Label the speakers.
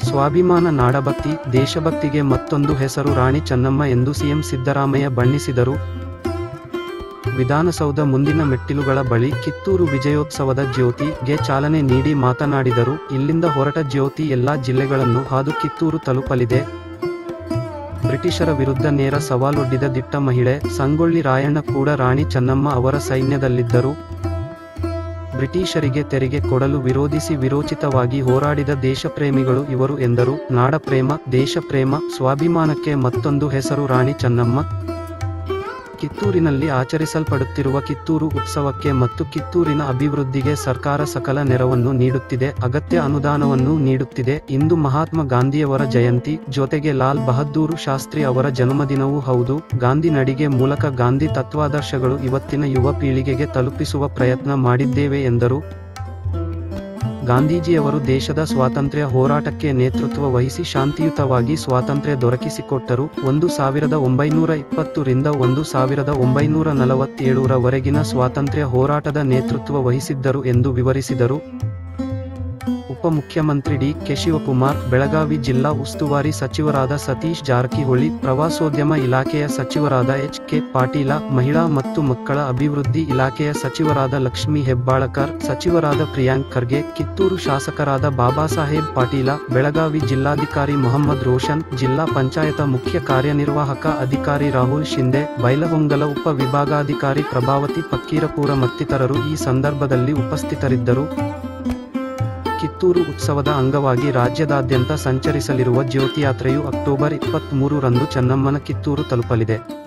Speaker 1: ಸ್ವಾಭಿಮಾನ, ನಾಡಭಕ್ತಿ, ದೇಶಭಕ್ತಿಗೆ ಮತ್ತೊಂದು ಹೆಸರು ರಾಣಿ ಚೆನ್ನಮ್ಮ ಎಂದು ಸಿಎಂ ಸಿದ್ದರಾಮಯ್ಯ ಬಣ್ಣಿಸಿದರು. ವಿಧಾನಸೌಧ ಮುಂದಿನ ಮೆಟ್ಟಿಲುಗಳ ಬಳಿ ಕಿತ್ತೂರು ವಿಜಯೋತ್ಸವದ ಜ್ಯೋತಿಗೆ ಚಾಲನೆ ನೀಡಿ ಮಾತನಾಡಿದರು. ಇಲ್ಲಿಂದ ಹೊರಟ ಜ್ಯೋತಿ ಎಲ್ಲಾ ಜಿಲ್ಲೆಗಳನ್ನು ಹಾದು ಕಿತ್ತೂರು ತಲುಪಲಿದೆ. ಬ್ರಿಟಿಷರ ವಿರುದ್ಧ ನೇರ ಸವಾಲೊಡ್ಡಿದ ದಿಟ್ಟ ಮಹಿಳೆ ಸಂಗೊಳ್ಳಿ ರಾಯಣ್ಣ ಕೂಡ ರಾಣಿ ಚೆನ್ನಮ್ಮ ಅವರ ಸೈನ್ಯದಲ್ಲಿದ್ದರು. ಬ್ರಿಟಿಷರಿಗೆ ತೆರಿಗೆ ಕೊಡಲು ವಿರೋಧಿಸಿ ವಿರೋಚಿತವಾಗಿ ಹೋರಾಡಿದ ದೇಶಪ್ರೇಮಿಗಳು ಇವರು ಎಂದರು. ನಾಡಪ್ರೇಮ, ದೇಶಪ್ರೇಮ, ಸ್ವಾಭಿಮಾನಕ್ಕೆ ಮತ್ತೊಂದು ಹೆಸರು ರಾಣಿ ಚೆನ್ನಮ್ಮ. ಕಿತ್ತೂರಿನಲ್ಲಿ ಆಚರಿಸಲ್ಪಡುತ್ತಿರುವ ಕಿತ್ತೂರು ಉತ್ಸವಕ್ಕೆ ಮತ್ತು ಕಿತ್ತೂರಿನ ಅಭಿವೃದ್ಧಿಗೆ ಸರ್ಕಾರ ಸಕಲ ನೆರವನ್ನು ನೀಡುತ್ತಿದೆ, ಅಗತ್ಯ ಅನುದಾನವನ್ನು ನೀಡುತ್ತಿದೆ. ಇಂದು ಮಹಾತ್ಮ ಗಾಂಧಿಯವರ ಜಯಂತಿ, ಜೊತೆಗೆ ಲಾಲ್ ಬಹದ್ದೂರ್ ಶಾಸ್ತ್ರಿ ಅವರ ಜನ್ಮದಿನವೂ ಹೌದು. ಗಾಂಧಿ ನಡಿಗೆ ಮೂಲಕ ಗಾಂಧಿ ತತ್ವಾದರ್ಶಗಳು ಇವತ್ತಿನ ಯುವ ಪೀಳಿಗೆಗೆ ತಲುಪಿಸುವ ಪ್ರಯತ್ನ ಮಾಡಿದ್ದೇವೆ ಎಂದರು. ಗಾಂಧೀಜಿಯವರು ದೇಶದ ಸ್ವಾತಂತ್ರ್ಯ ಹೋರಾಟಕ್ಕೆ ನೇತೃತ್ವ ವಹಿಸಿ ಶಾಂತಿಯುತವಾಗಿ ಸ್ವಾತಂತ್ರ್ಯ ದೊರಕಿಸಿಕೊಟ್ಟರು. 1920 ರಿಂದ 1947 ರವರೆಗಿನ ಸ್ವಾತಂತ್ರ್ಯ ಹೋರಾಟದ ನೇತೃತ್ವ ವಹಿಸಿದ್ದರು ಎಂದು ವಿವರಿಸಿದರು. ಉಪಮುಖ್ಯಮಂತ್ರಿ ಡಿ. ಕೆ. ಶಿವಕುಮಾರ್, ಬೆಳಗಾವಿ ಜಿಲ್ಲಾ ಉಸ್ತುವಾರಿ ಸಚಿವರಾದ ಸತೀಶ್ ಜಾರಕಿಹೊಳಿ, ಪ್ರವಾಸೋದ್ಯಮ ಇಲಾಖೆಯ ಸಚಿವರಾದ ಎಚ್. ಕೆ. ಪಾಟೀಲ, ಮಹಿಳಾ ಮತ್ತು ಮಕ್ಕಳ ಅಭಿವೃದ್ಧಿ ಇಲಾಖೆಯ ಸಚಿವರಾದ ಲಕ್ಷ್ಮೀ ಹೆಬ್ಬಾಳಕರ್, ಸಚಿವರಾದ ಪ್ರಿಯಾಂಕ್ ಖರ್ಗೆ, ಕಿತ್ತೂರು ಶಾಸಕರಾದ ಬಾಬಾಸಾಹೇಬ್ ಪಾಟೀಲ, ಬೆಳಗಾವಿ ಜಿಲ್ಲಾಧಿಕಾರಿ ಮೊಹಮ್ಮದ್ ರೋಷನ್, ಜಿಲ್ಲಾ ಪಂಚಾಯತ ಮುಖ್ಯ ಕಾರ್ಯನಿರ್ವಾಹಕ ಅಧಿಕಾರಿ ರಾಹುಲ್ ಶಿಂದೆ, ಬೈಲಹೊಂಗಲ ಉಪ ವಿಭಾಗಾಧಿಕಾರಿ ಪ್ರಭಾವತಿ ಫಕ್ಕೀರಪುರ ಮತ್ತಿತರರು ಈ ಸಂದರ್ಭದಲ್ಲಿ ಉಪಸ್ಥಿತರಿದ್ದರು. ಕಿತ್ತೂರು ಉತ್ಸವದ ಅಂಗವಾಗಿ ರಾಜ್ಯದಾದ್ಯಂತ ಸಂಚರಿಸಲಿರುವ ಜ್ಯೋತಿಯಾತ್ರೆಯು ಅಕ್ಟೋಬರ್ 23 ರಂದು ಚೆನ್ನಮ್ಮನ ಕಿತ್ತೂರು ತಲುಪಲಿದೆ.